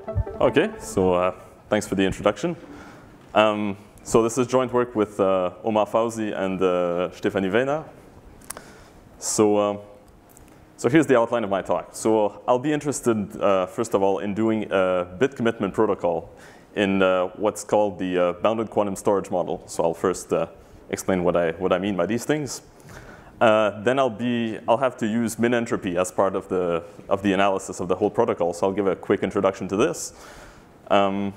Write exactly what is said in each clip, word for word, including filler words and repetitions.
Okay, so uh, thanks for the introduction. Um, so this is joint work with uh, Omar Fauzi and uh, Stefanie Wehner. So, uh, so here's the outline of my talk. So I'll be interested, uh, first of all, in doing a bit commitment protocol in uh, what's called the uh, bounded quantum storage model. So I'll first uh, explain what I, what I mean by these things. Uh, then I'll be I'll have to use min entropy as part of the of the analysis of the whole protocol. So I'll give a quick introduction to this. Um,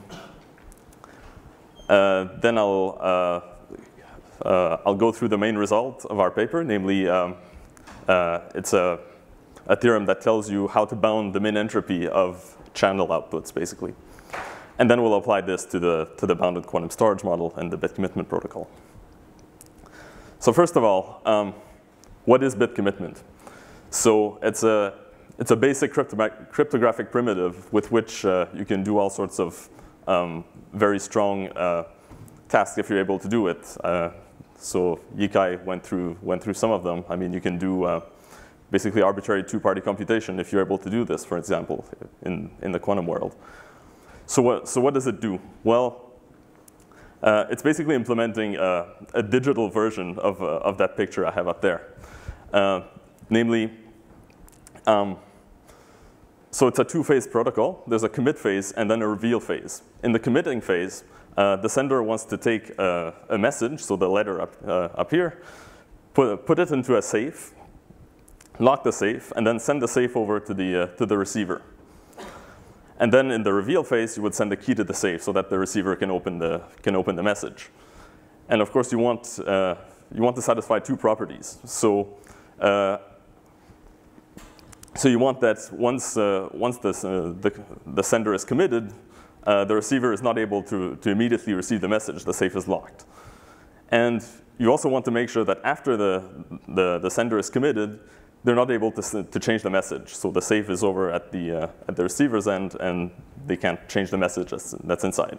uh, then I'll uh, uh, I'll go through the main result of our paper, namely um, uh, it's a a theorem that tells you how to bound the min entropy of channel outputs, basically. And then we'll apply this to the to the bounded quantum storage model and the bit commitment protocol. So first of all. Um, What is bit commitment? So it's a, it's a basic cryptographic primitive with which uh, you can do all sorts of um, very strong uh, tasks if you're able to do it. Uh, so Yikai went through, went through some of them. I mean, you can do uh, basically arbitrary two-party computation if you're able to do this, for example, in, in the quantum world. So what, so what does it do? Well, uh, it's basically implementing a, a digital version of, uh, of that picture I have up there. Uh, namely, um, so it's a two-phase protocol. There's a commit phase and then a reveal phase. In the committing phase, uh, the sender wants to take a, a message, so the letter up, uh, up here, put, put it into a safe, lock the safe, and then send the safe over to the, uh, to the receiver. And then in the reveal phase, you would send the key to the safe so that the receiver can open the, can open the message. And of course, you want, uh, you want to satisfy two properties. So Uh, so you want that once, uh, once this, uh, the, the sender is committed, uh, the receiver is not able to, to immediately receive the message. The safe is locked. And you also want to make sure that after the, the, the sender is committed, they're not able to, to change the message. So the safe is over at the, uh, at the receiver's end, and they can't change the message that's, that's inside.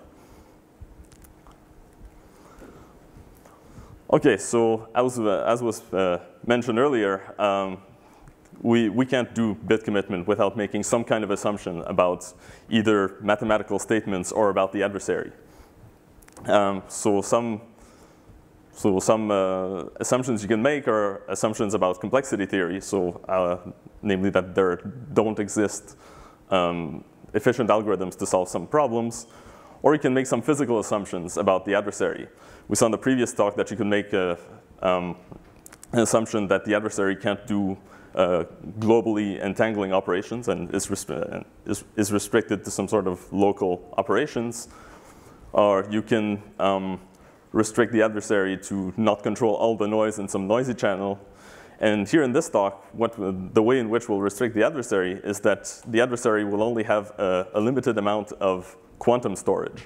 Okay, so as, uh, as was uh, mentioned earlier, um, we, we can't do bit commitment without making some kind of assumption about either mathematical statements or about the adversary. Um, so some, so some uh, assumptions you can make are assumptions about complexity theory, so uh, namely that there don't exist um, efficient algorithms to solve some problems. Or you can make some physical assumptions about the adversary. We saw in the previous talk that you can make a, um, an assumption that the adversary can't do uh, globally entangling operations and is, restri is, is restricted to some sort of local operations. Or you can um, restrict the adversary to not control all the noise in some noisy channel. And here in this talk, what, the way in which we'll restrict the adversary is that the adversary will only have a, a limited amount of quantum storage,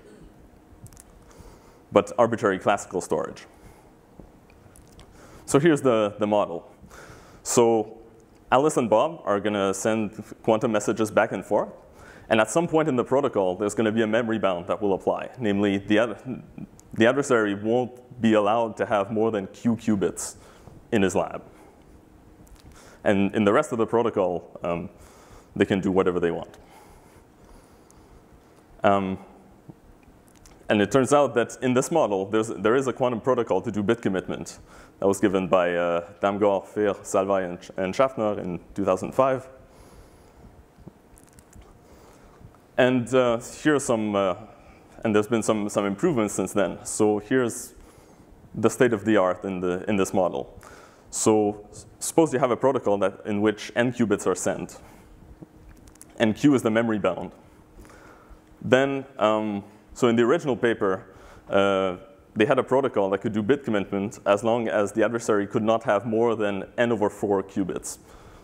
but arbitrary classical storage. So here's the, the model. So Alice and Bob are going to send quantum messages back and forth. And at some point in the protocol, there's going to be a memory bound that will apply. Namely, the, ad the adversary won't be allowed to have more than q qubits in his lab. And in the rest of the protocol, um, they can do whatever they want. Um, and it turns out that in this model, there's, there is a quantum protocol to do bit commitment. That was given by uh, Damgård, Fehr, Salvay, and, and Schaffner in two thousand five. And uh, here are some, uh, and there's been some, some improvements since then. So here's the state of the art in, the, in this model. So suppose you have a protocol that, in which n qubits are sent, and q is the memory bound. Then, um, so in the original paper, uh, they had a protocol that could do bit commitment as long as the adversary could not have more than n over four qubits.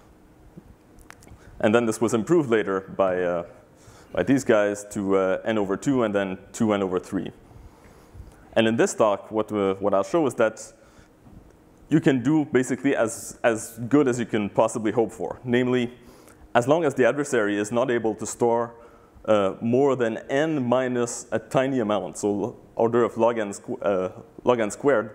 And then this was improved later by, uh, by these guys to uh, n over two and then two n over three. And in this talk, what, uh, what I'll show is that you can do basically as, as good as you can possibly hope for. Namely, as long as the adversary is not able to store uh, more than n minus a tiny amount, so order of log n, squ uh, log n squared,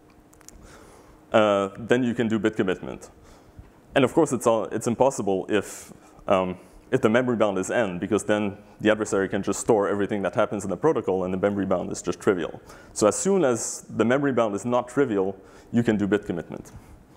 uh, then you can do bit commitment. And of course, it's, all, it's impossible if, um, if the memory bound is n, because then the adversary can just store everything that happens in the protocol, and the memory bound is just trivial. So as soon as the memory bound is not trivial, you can do bit commitment.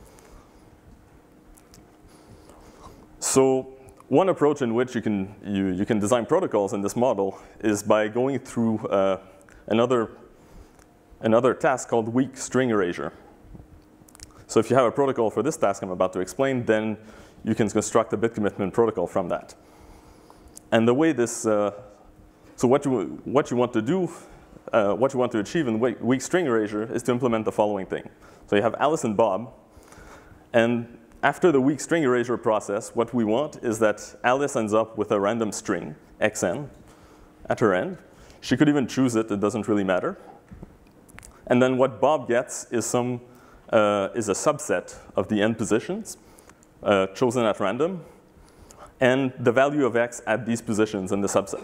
So one approach in which you can, you, you can design protocols in this model is by going through uh, another, another task called weak string erasure. So if you have a protocol for this task I'm about to explain, then you can construct a bit commitment protocol from that. And the way this, uh, so what you, what you want to do, uh, what you want to achieve in weak string erasure is to implement the following thing. So you have Alice and Bob, and after the weak string erasure process, what we want is that Alice ends up with a random string, xn, at her end. She could even choose it, it doesn't really matter. And then what Bob gets is, some, uh, is a subset of the n positions, uh, chosen at random, and the value of x at these positions in the subset.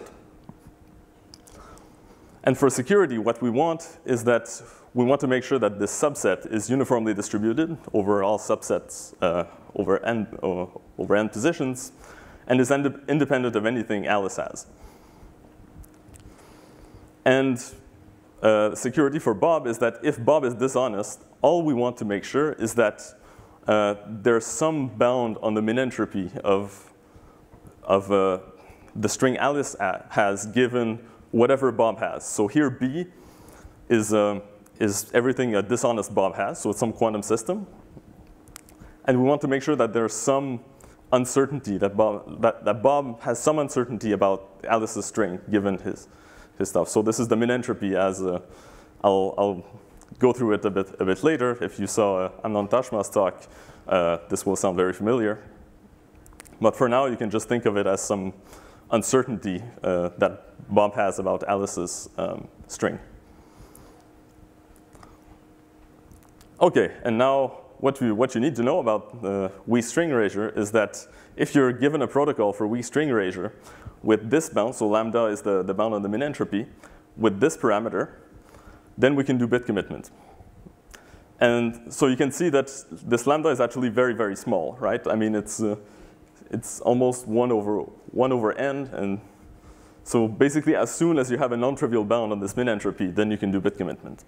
And for security, what we want is that we want to make sure that this subset is uniformly distributed over all subsets uh, over, n, uh, over n positions, and is ind independent of anything Alice has. And uh, security for Bob is that if Bob is dishonest, all we want to make sure is that uh, there's some bound on the min entropy of, of uh, the string Alice has given whatever Bob has. So here B is, uh, is everything a dishonest Bob has, so it's some quantum system. And we want to make sure that there's some uncertainty, that Bob, that, that Bob has some uncertainty about Alice's string given his, his stuff. So this is the min entropy as a, I'll, I'll go through it a bit, a bit later. If you saw uh, Amnon Tashma's talk, uh, this will sound very familiar. But for now, you can just think of it as some uncertainty uh, that Bob has about Alice's um, string. OK, and now what you, what you need to know about uh, weak string erasure is that if you're given a protocol for weak string erasure with this bound, so lambda is the, the bound on the min entropy, with this parameter, then we can do bit commitment. And so you can see that this lambda is actually very, very small, right? I mean, it's, uh, it's almost one over, one over n. And so basically, as soon as you have a non-trivial bound on this min entropy, then you can do bit commitment.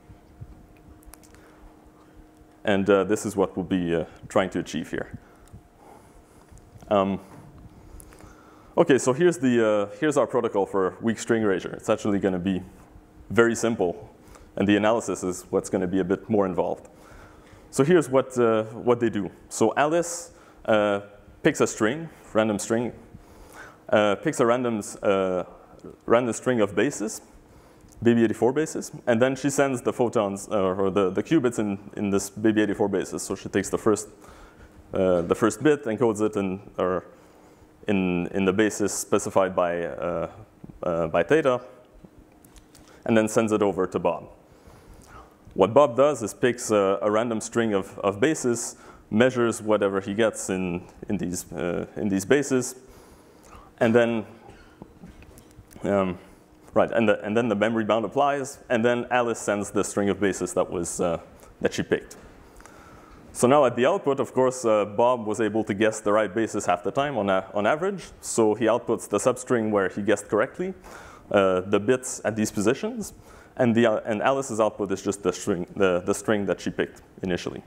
And uh, this is what we'll be uh, trying to achieve here. Um, OK, so here's, the, uh, here's our protocol for weak string erasure. It's actually going to be very simple. And the analysis is what's going to be a bit more involved. So here's what, uh, what they do. So Alice uh, picks a string, random string, uh, picks a random, uh, random string of bases, baby eighty-four bases, and then she sends the photons, uh, or the, the qubits in, in this baby eighty-four bases. So she takes the first, uh, the first bit, encodes it in, or in, in the basis specified by, uh, uh, by theta, and then sends it over to Bob. What Bob does is picks a, a random string of, of bases, measures whatever he gets in, in, these, uh, in these bases, and then, um, right, and, the, and then the memory bound applies, and then Alice sends the string of bases that, was, uh, that she picked. So now at the output, of course, uh, Bob was able to guess the right basis half the time on, a, on average, so he outputs the substring where he guessed correctly, uh, the bits at these positions, and, the, uh, and Alice's output is just the string, the, the string that she picked initially.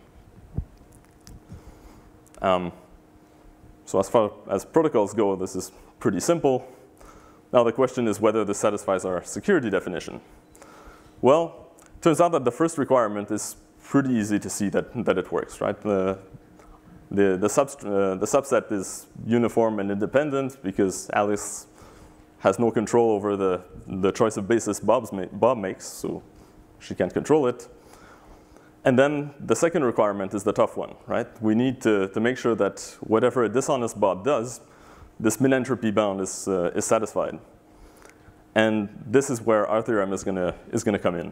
Um, so as far as protocols go, this is pretty simple. Now the question is whether this satisfies our security definition. Well, it turns out that the first requirement is pretty easy to see that, that it works, right? The, the, the, sub, uh, the subset is uniform and independent because Alice has no control over the, the choice of basis Bob's ma Bob makes, so she can't control it. And then the second requirement is the tough one, right? We need to, to make sure that whatever a dishonest Bob does, this min entropy bound is, uh, is satisfied. And this is where our theorem is going to is gonna come in.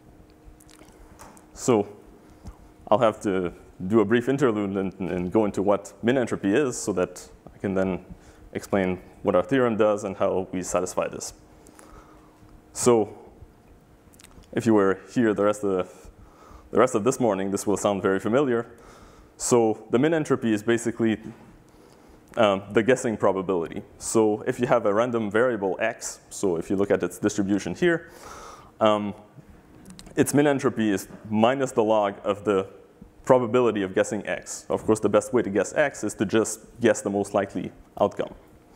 So I'll have to do a brief interlude and, and go into what min entropy is so that I can then explain what our theorem does and how we satisfy this. So if you were here the rest of the, the rest of this morning, this will sound very familiar. So the min entropy is basically um, the guessing probability. So if you have a random variable x, so if you look at its distribution here, um, its min entropy is minus the log of the probability of guessing x. Of course, the best way to guess x is to just guess the most likely outcome.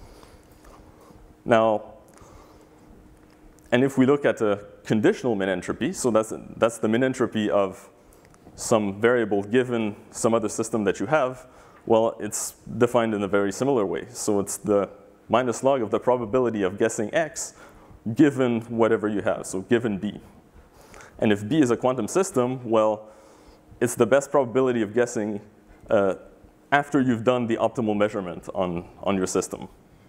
Now, and if we look at a conditional min entropy, so that's, that's the min entropy of some variable given some other system that you have, well, it's defined in a very similar way. So it's the minus log of the probability of guessing x given whatever you have, so given b. And if b is a quantum system, well, it's the best probability of guessing uh, after you've done the optimal measurement on, on your system.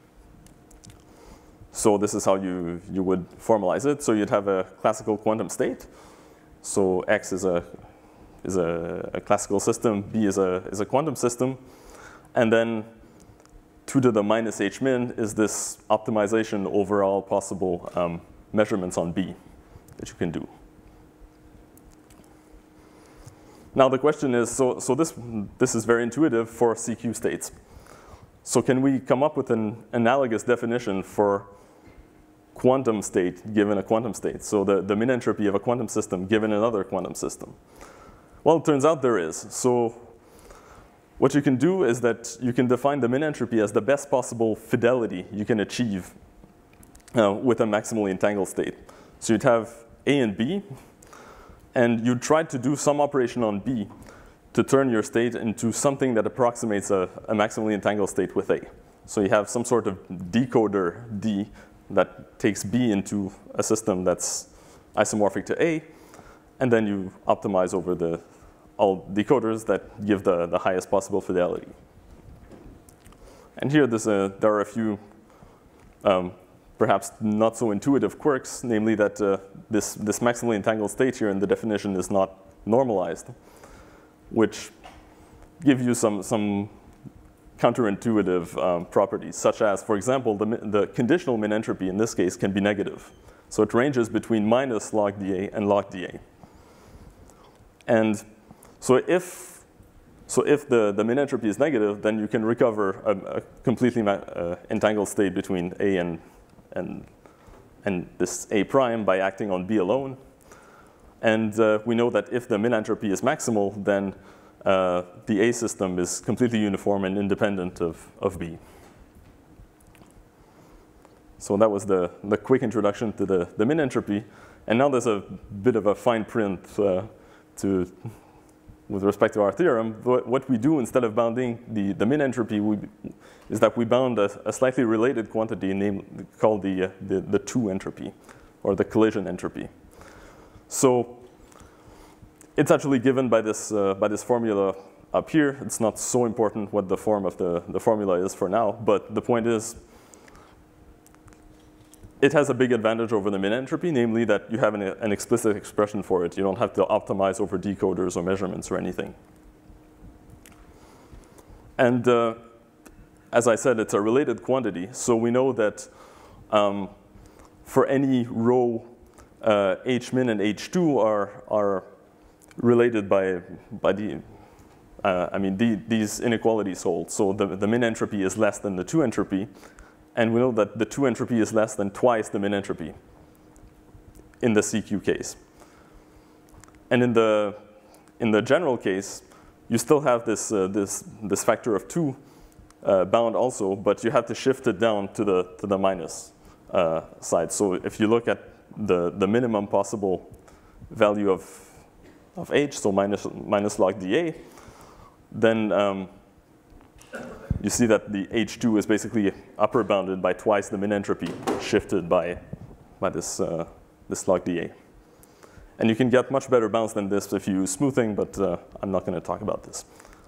So this is how you, you would formalize it. So you'd have a classical quantum state. So x is a, is a, a classical system, b is a, is a quantum system. And then two to the minus h min is this optimization over all possible um, measurements on b that you can do. Now the question is, so, so this, this is very intuitive for C Q states. So can we come up with an analogous definition for quantum state given a quantum state? So the, the min entropy of a quantum system given another quantum system. Well, it turns out there is. So what you can do is that you can define the min entropy as the best possible fidelity you can achieve uh, with a maximally entangled state. So you'd have A and B, and you try to do some operation on B to turn your state into something that approximates a, a maximally entangled state with A. So you have some sort of decoder D that takes B into a system that's isomorphic to A, and then you optimize over the all decoders that give the, the highest possible fidelity. And here there's a, there are a few um, perhaps not so intuitive quirks, namely that uh, this, this maximally entangled state here in the definition is not normalized, which give you some, some counterintuitive um, properties, such as, for example, the, the conditional min entropy in this case can be negative. So it ranges between minus log dA and log dA. And so if, so if the, the min entropy is negative, then you can recover a, a completely uh, entangled state between A and And, and this A prime by acting on B alone. And uh, we know that if the min entropy is maximal, then uh, the A system is completely uniform and independent of, of B. So that was the, the quick introduction to the, the min entropy. And now there's a bit of a fine print uh, to, with respect to our theorem. What we do instead of bounding the, the min entropy we, is that we bound a, a slightly related quantity named, called the, uh, the, the two entropy, or the collision entropy. So it's actually given by this, uh, by this formula up here. It's not so important what the form of the, the formula is for now, but the point is it has a big advantage over the min entropy, namely that you have an, an explicit expression for it. You don't have to optimize over decoders or measurements or anything. And uh, as I said, it's a related quantity. So we know that um, for any row, uh, H min and H two are, are related by, by the, uh, I mean, the, these inequalities hold. So the, the min entropy is less than the two entropy. And we know that the two entropy is less than twice the min entropy in the C Q case. And in the, in the general case, you still have this, uh, this, this factor of two uh, bound also, but you have to shift it down to the, to the minus uh, side. So if you look at the, the minimum possible value of, of H, so minus, minus log dA, then um, you see that the H two is basically upper bounded by twice the min entropy shifted by, by this, uh, this log dA. And you can get much better bounds than this if you use smoothing, but uh, I'm not going to talk about this.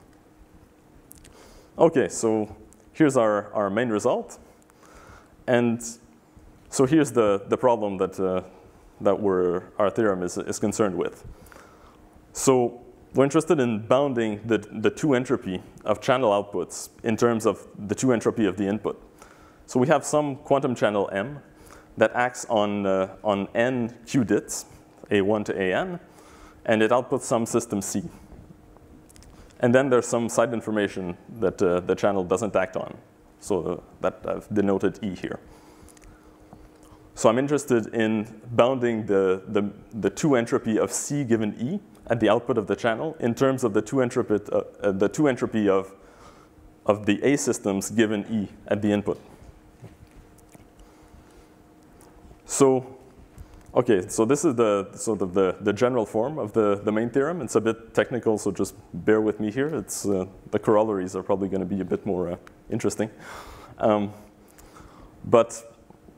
OK, so here's our, our main result. And so here's the, the problem that, uh, that we're, our theorem is, is concerned with. So we're interested in bounding the, the two entropy of channel outputs in terms of the two entropy of the input. So we have some quantum channel M that acts on, uh, on n qubits, A one to A n, and it outputs some system C. And then there's some side information that uh, the channel doesn't act on. so uh, that I've denoted E here. So I'm interested in bounding the, the, the two entropy of C given E at the output of the channel in terms of the two entropy, uh, uh, the two entropy of, of the A systems given E at the input. So, okay, so this is the sort of the, the general form of the, the main theorem. It's a bit technical, so just bear with me here. It's, uh, the corollaries are probably going to be a bit more uh, interesting. Um, but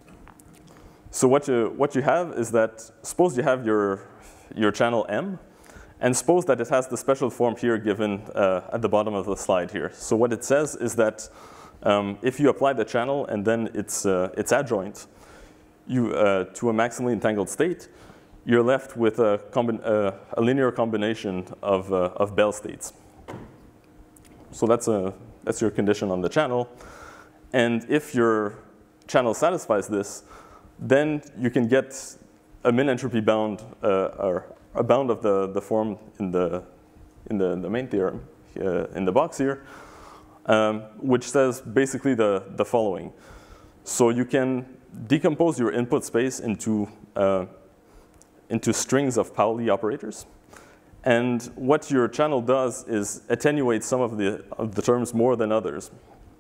so what you, what you have is that, suppose you have your, your channel M, and suppose that it has the special form here given uh, at the bottom of the slide here. So what it says is that um, if you apply the channel and then its, uh, its adjoint you, uh, to a maximally entangled state, you're left with a, uh, a linear combination of, uh, of Bell states. So that's, a, that's your condition on the channel. And if your channel satisfies this, then you can get a min entropy bound, uh, or a bound of the, the form in the, in the, the main theorem uh, in the box here, um, which says basically the, the following. So you can decompose your input space into, uh, into strings of Pauli operators. And what your channel does is attenuate some of the, of the terms more than others.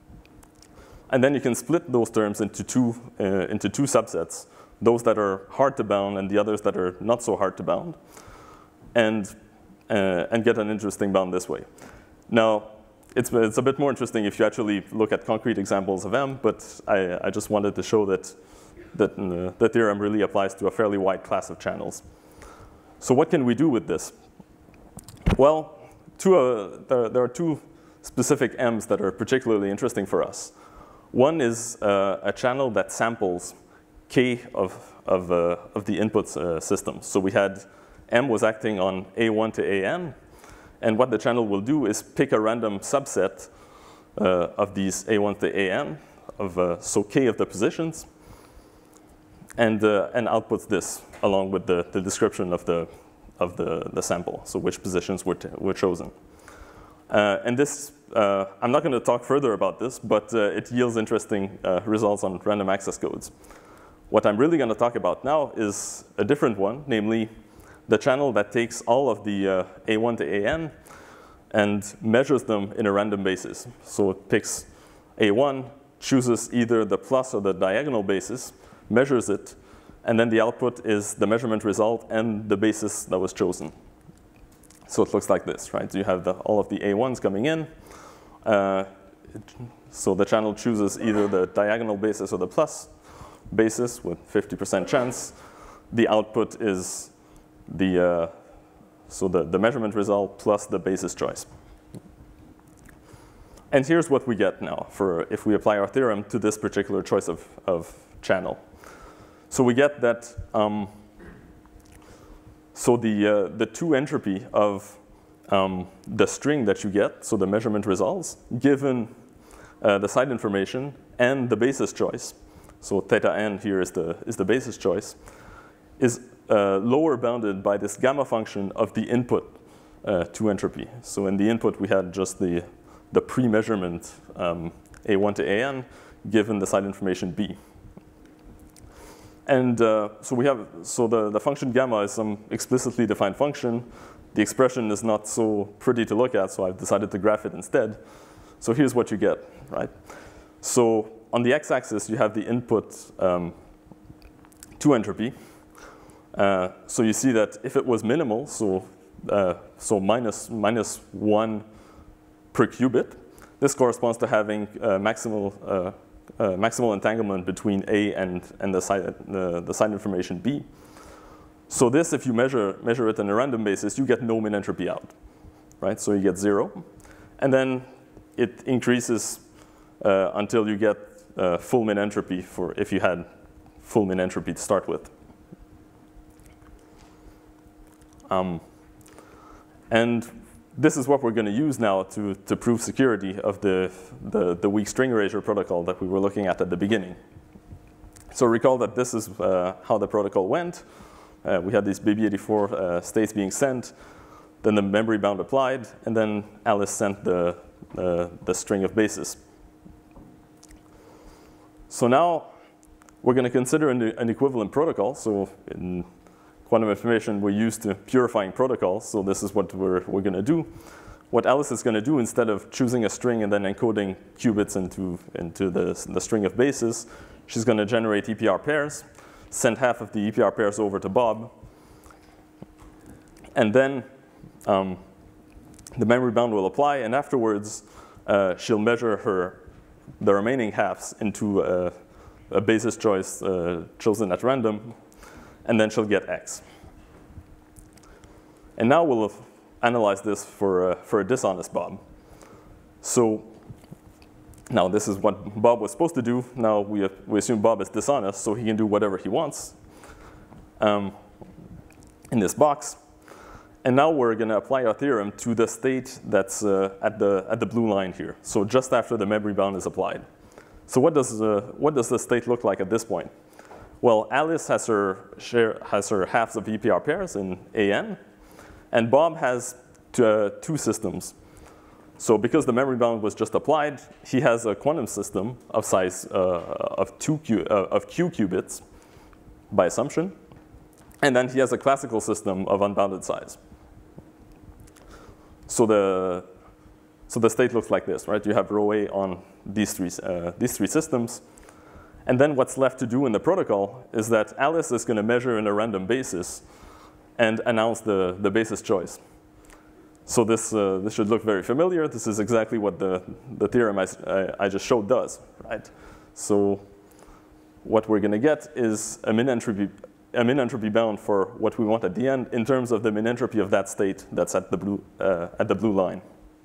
And then you can split those terms into two, uh, into two subsets, those that are hard to bound and the others that are not so hard to bound, and, uh, and get an interesting bound this way. Now, it's, it's a bit more interesting if you actually look at concrete examples of M, but I, I just wanted to show that, that uh, the theorem really applies to a fairly wide class of channels. So what can we do with this? Well, two, uh, there, there are two specific M's that are particularly interesting for us. One is uh, a channel that samples K of, of, uh, of the input uh, system. So we had M was acting on A one to A N, and what the channel will do is pick a random subset uh, of these A one to A N, of, uh, so K of the positions, and, uh, and outputs this along with the, the description of, the, of the, the sample, so which positions were, were chosen. Uh, and this, uh, I'm not going to talk further about this, but uh, it yields interesting uh, results on random access codes. What I'm really going to talk about now is a different one, namely the channel that takes all of the uh, A one to A N and measures them in a random basis. So it picks A one, chooses either the plus or the diagonal basis, measures it, and then the output is the measurement result and the basis that was chosen. So it looks like this, right? So you have the, all of the A ones coming in. Uh, it, so the channel chooses either the diagonal basis or the plus basis with fifty percent chance. The output is the, uh, so the, the measurement result plus the basis choice. And here's what we get now for if we apply our theorem to this particular choice of, of channel. So we get that um, So the, uh, the two entropy of um, the string that you get, so the measurement results, given uh, the site information and the basis choice, so theta n here is the, is the basis choice, is uh, lower bounded by this gamma function of the input uh, two entropy. So in the input, we had just the, the pre-measurement um, A one to A N given the site information B. And uh, so we have, so the, the function gamma is some explicitly defined function. The expression is not so pretty to look at, so I've decided to graph it instead. So here's what you get, right? So on the x-axis, you have the input um, two entropy. Uh, so you see that if it was minimal, so, uh, so minus, minus one per qubit, this corresponds to having uh, maximal uh, Uh, maximal entanglement between A and, and the, site, uh, the site information B. So this, if you measure, measure it on a random basis, you get no min entropy out, right? So you get zero. And then it increases uh, until you get uh, full min entropy for if you had full min entropy to start with. Um, and this is what we're going to use now to, to prove security of the, the, the weak string erasure protocol that we were looking at at the beginning. So recall that this is uh, how the protocol went. Uh, we had these B B eighty-four uh, states being sent, then the memory bound applied, and then Alice sent the, uh, the string of bases. So now we're going to consider an, an equivalent protocol. So in quantum information, we're used to purifying protocols. So this is what we're, we're going to do. What Alice is going to do, instead of choosing a string and then encoding qubits into, into the, the string of bases, she's going to generate E P R pairs, send half of the E P R pairs over to Bob, and then um, the memory bound will apply, and afterwards uh, she'll measure her the remaining halves into a, a basis choice uh, chosen at random, and then she'll get X. And now we'll analyze this for, uh, for a dishonest Bob. So now this is what Bob was supposed to do. Now we, have, we assume Bob is dishonest, so he can do whatever he wants um, in this box. And now we're going to apply our theorem to the state that's uh, at, the, at the blue line here. So just after the memory bound is applied. So what does, uh, what does the state look like at this point? Well, Alice has her, share, has her halves of E P R pairs in A N. And Bob has uh, two systems. So because the memory bound was just applied, he has a quantum system of size uh, of, two Q, uh, of Q qubits by assumption. And then he has a classical system of unbounded size. So the, so the state looks like this, right? You have rho A on these three, uh, these three systems. And then what's left to do in the protocol is that Alice is going to measure in a random basis and announce the, the basis choice. So this, uh, this should look very familiar. This is exactly what the, the theorem I, I just showed does, right? So what we're going to get is a min entropy, a min entropy bound for what we want at the end in terms of the min entropy of that state that's at the blue, uh, at the blue line.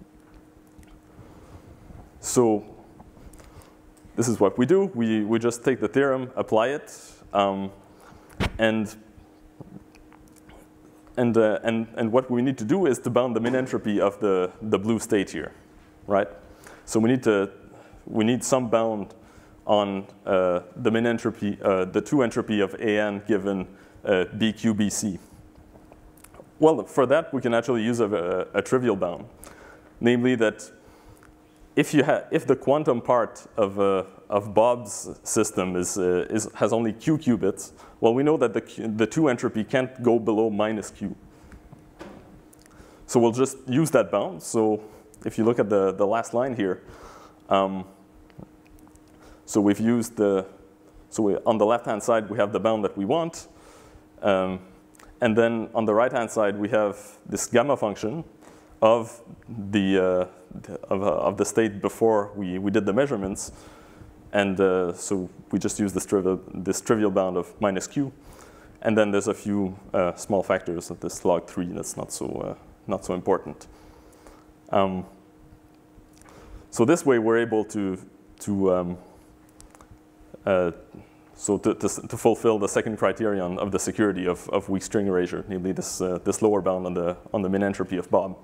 So this is what we do. We, we just take the theorem, apply it, um, and And, uh, and, and what we need to do is to bound the min entropy of the, the blue state here, right? So we need, to, we need some bound on uh, the min entropy, uh, the two entropy of A N given uh, B Q B C. Well, for that, we can actually use a, a, a trivial bound, namely that if, you ha if the quantum part of, uh, of Bob's system is, uh, is, has only Q qubits, well, we know that the, the two entropy can't go below minus Q. So we'll just use that bound. So if you look at the, the last line here, um, so we've used the, so we, on the left-hand side, we have the bound that we want. Um, and then on the right-hand side, we have this gamma function of the, uh, of, uh, of the state before we, we did the measurements. And uh, so we just use this trivial, this trivial bound of minus Q. And then there's a few uh, small factors of this log three that's not so, uh, not so important. Um, so this way we're able to, to, um, uh, so to, to, to fulfill the second criterion of the security of, of weak string erasure, namely this, uh, this lower bound on the, on the min entropy of Bob.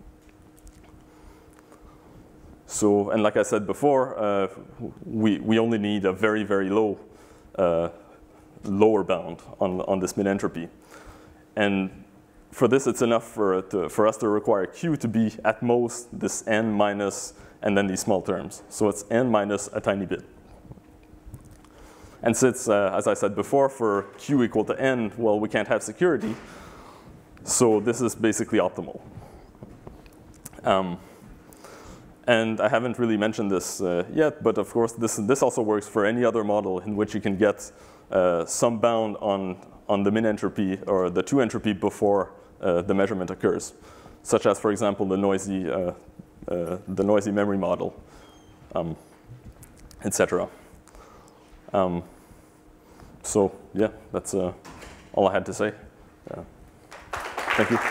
So, and like I said before, uh, we, we only need a very, very low uh, lower bound on, on this min entropy. And for this, it's enough for, to, for us to require Q to be at most this n minus and then these small terms. So it's n minus a tiny bit. And since, uh, as I said before, for Q equal to n, well, we can't have security. So this is basically optimal. Um, And I haven't really mentioned this uh, yet, but of course, this, this also works for any other model in which you can get uh, some bound on, on the min entropy or the two entropy before uh, the measurement occurs, such as, for example, the noisy, uh, uh, the noisy memory model, um, et cetera. Um, so yeah, that's uh, all I had to say. Uh, thank you.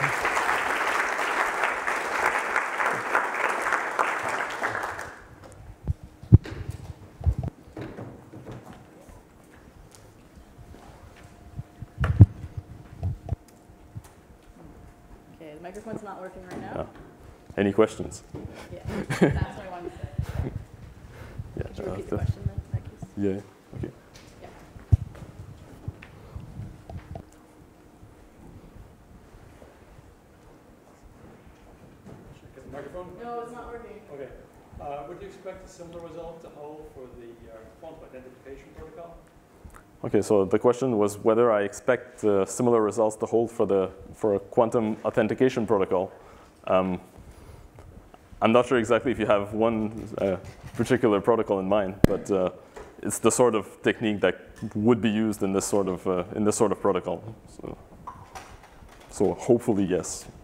Microphone's not working right now. No. Any questions? Yeah, that's what I wanted to say. Yeah, Could you uh, repeat the question then, in that case? Yeah, okay. Yeah. Get the microphone? No, it's not working. Okay. Uh, would you expect a similar result to hold for the uh, quantum identification protocol? Okay, so the question was whether I expect uh, similar results to hold for the for a quantum authentication protocol. Um, I'm not sure exactly if you have one uh, particular protocol in mind, but uh, it's the sort of technique that would be used in this sort of uh, in this sort of protocol. So, so hopefully, yes.